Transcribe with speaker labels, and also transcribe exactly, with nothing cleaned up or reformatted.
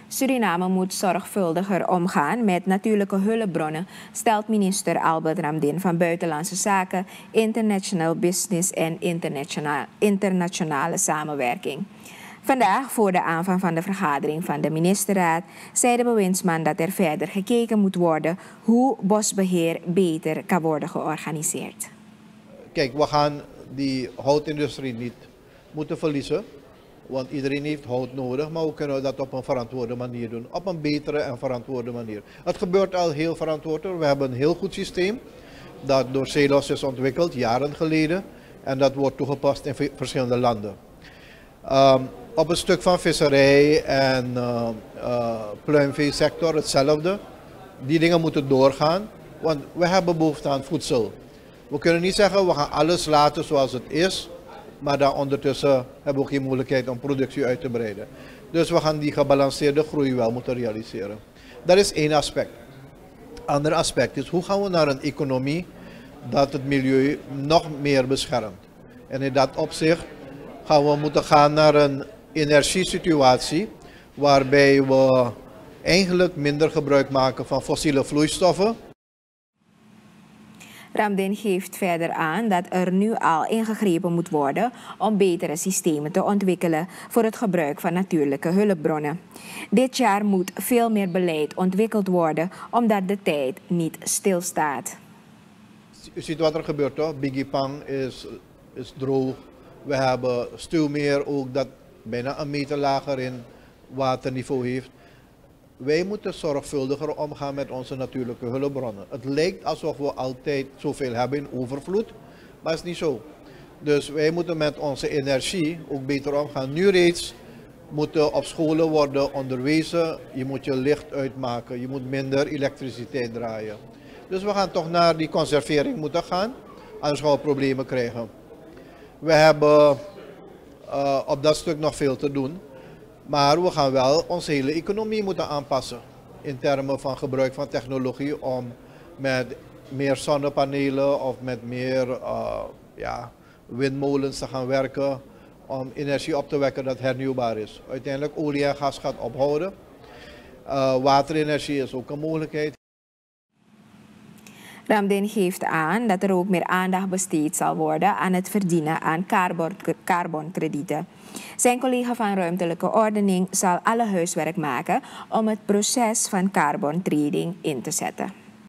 Speaker 1: Suriname moet zorgvuldiger omgaan met natuurlijke hulpbronnen, stelt minister Albert Ramdin van Buitenlandse Zaken, International Business en internationale, internationale samenwerking. Vandaag, voor de aanvang van de vergadering van de ministerraad, zei de bewindsman dat er verder gekeken moet worden hoe bosbeheer beter kan worden georganiseerd.
Speaker 2: Kijk, we gaan die houtindustrie niet moeten verliezen. Want iedereen heeft hout nodig, maar we kunnen dat op een verantwoorde manier doen. Op een betere en verantwoorde manier. Het gebeurt al heel verantwoord. We hebben een heel goed systeem dat door CELOS is ontwikkeld, jaren geleden. En dat wordt toegepast in verschillende landen. Um, op het stuk van visserij en uh, uh, pluimveesector hetzelfde. Die dingen moeten doorgaan, want we hebben behoefte aan voedsel. We kunnen niet zeggen, we gaan alles laten zoals het is. Maar dan ondertussen hebben we geen mogelijkheid om productie uit te breiden. Dus we gaan die gebalanceerde groei wel moeten realiseren. Dat is één aspect. Ander aspect is, hoe gaan we naar een economie dat het milieu nog meer beschermt. En in dat opzicht gaan we moeten gaan naar een energiesituatie waarbij we eigenlijk minder gebruik maken van fossiele vloeistoffen.
Speaker 1: Ramdin geeft verder aan dat er nu al ingegrepen moet worden om betere systemen te ontwikkelen voor het gebruik van natuurlijke hulpbronnen. Dit jaar moet veel meer beleid ontwikkeld worden omdat de tijd niet stilstaat.
Speaker 2: U ziet wat er gebeurt toch? Bigipang is, is droog. We hebben Stuwmeer ook dat bijna een meter lager in waterniveau heeft. Wij moeten zorgvuldiger omgaan met onze natuurlijke hulpbronnen. Het lijkt alsof we altijd zoveel hebben in overvloed, maar het is niet zo. Dus wij moeten met onze energie ook beter omgaan. Nu reeds moeten op scholen worden onderwezen, je moet je licht uitmaken, je moet minder elektriciteit draaien. Dus we gaan toch naar die conservering moeten gaan, anders gaan we problemen krijgen. We hebben uh, op dat stuk nog veel te doen. Maar we gaan wel onze hele economie moeten aanpassen in termen van gebruik van technologie om met meer zonnepanelen of met meer uh, ja, windmolens te gaan werken om energie op te wekken dat hernieuwbaar is. Uiteindelijk olie en gas gaat ophouden. Uh, waterenergie is ook een mogelijkheid.
Speaker 1: Ramdin geeft aan dat er ook meer aandacht besteed zal worden aan het verdienen aan carbon, carbonkredieten. Zijn collega van Ruimtelijke Ordening zal alle huiswerk maken om het proces van carbon trading in te zetten.